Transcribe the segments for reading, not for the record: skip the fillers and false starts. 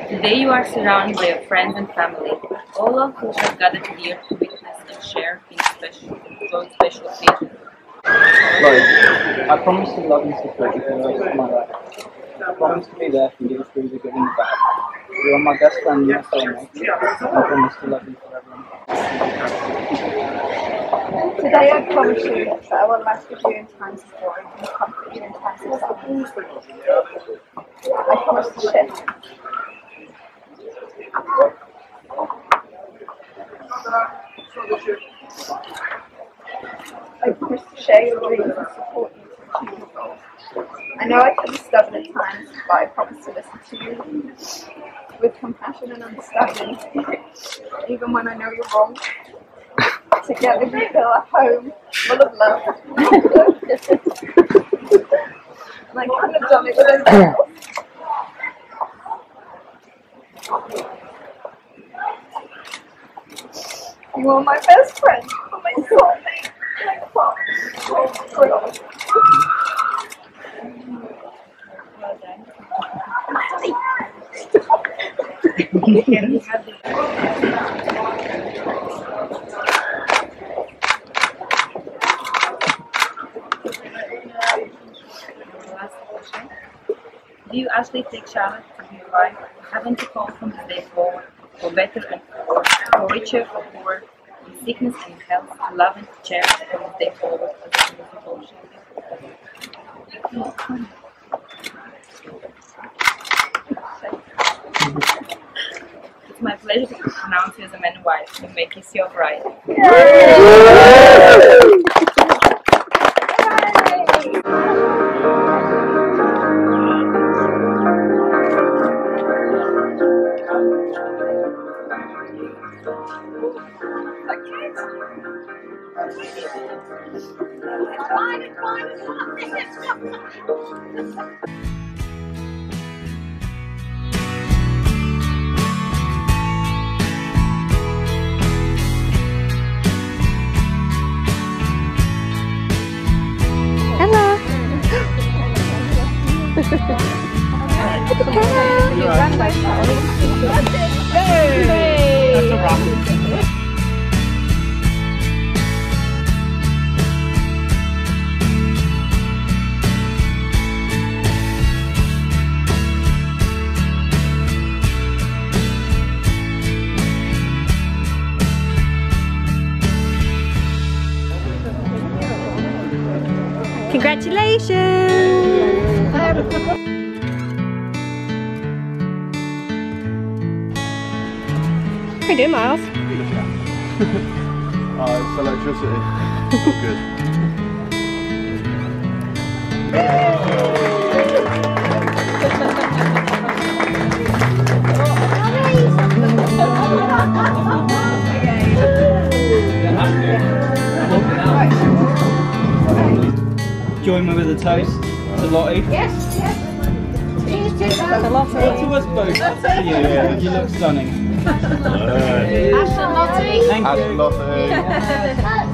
Today you are surrounded by your friends and family, all of whom have gathered here to witness and share in God's special occasion. Lord, I promise to love and support you for the rest of my life. I promise to be there for you through the good and the bad. You are my best friend and my soulmate. I promise to love you forever. Today I promise you that I will laugh with you in times of joy and comfort you in times of sorrow. I promise to share. I promise to share your dreams and support you to achieve your goals. I know I can be stubborn at times, but I promise to listen to you with compassion and understanding, even when I know you're wrong. Together we build a home full of love. And I couldn't have done it without you. You are my best friend, my soulmate, my partner. Do you actually take Charlotte to be your wife? Haven't you called from this day forward for better and for worse, for richer, for poorer, in sickness and in health, to love and to cherish from this day forward as a devotion? It's my pleasure to pronounce you as a man and wife and make you your bride. That's a rocket. Congratulations! How you doing, Miles? It's electricity. All good. Join me with a toast to Lottie. Yes, yes. Cheers to Lottie. To us both. To you. Yeah. You look stunning. Ash and Lottie. Thank Ash you. and Lotte.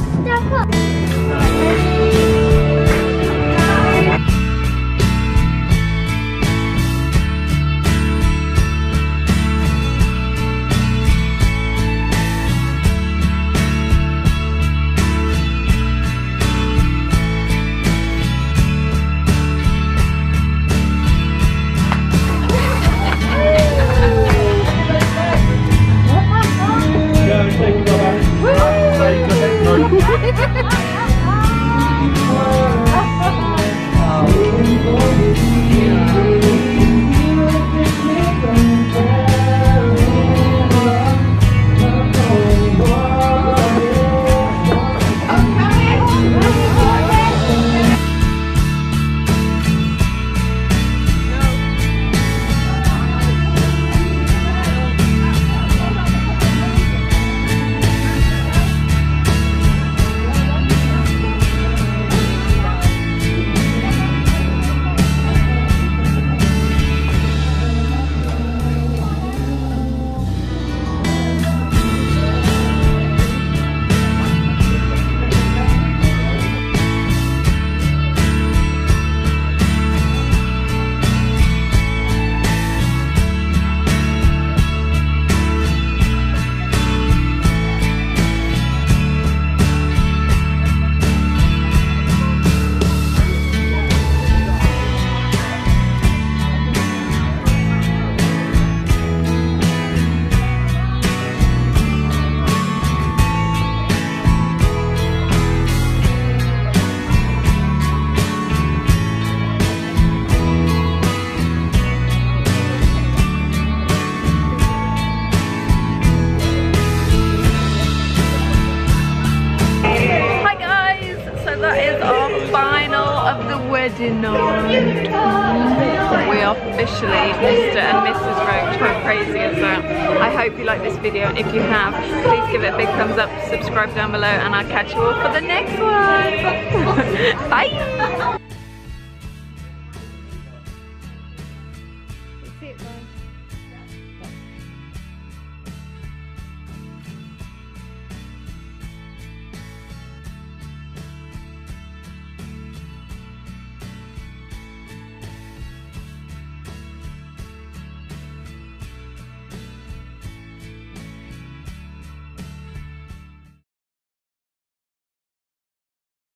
Ferdinand. We are officially Mr. and Mrs. Roach. How crazy is that? I hope you like this video, and if you have, please give it a big thumbs up, subscribe down below, and I'll catch you all for the next one. Bye!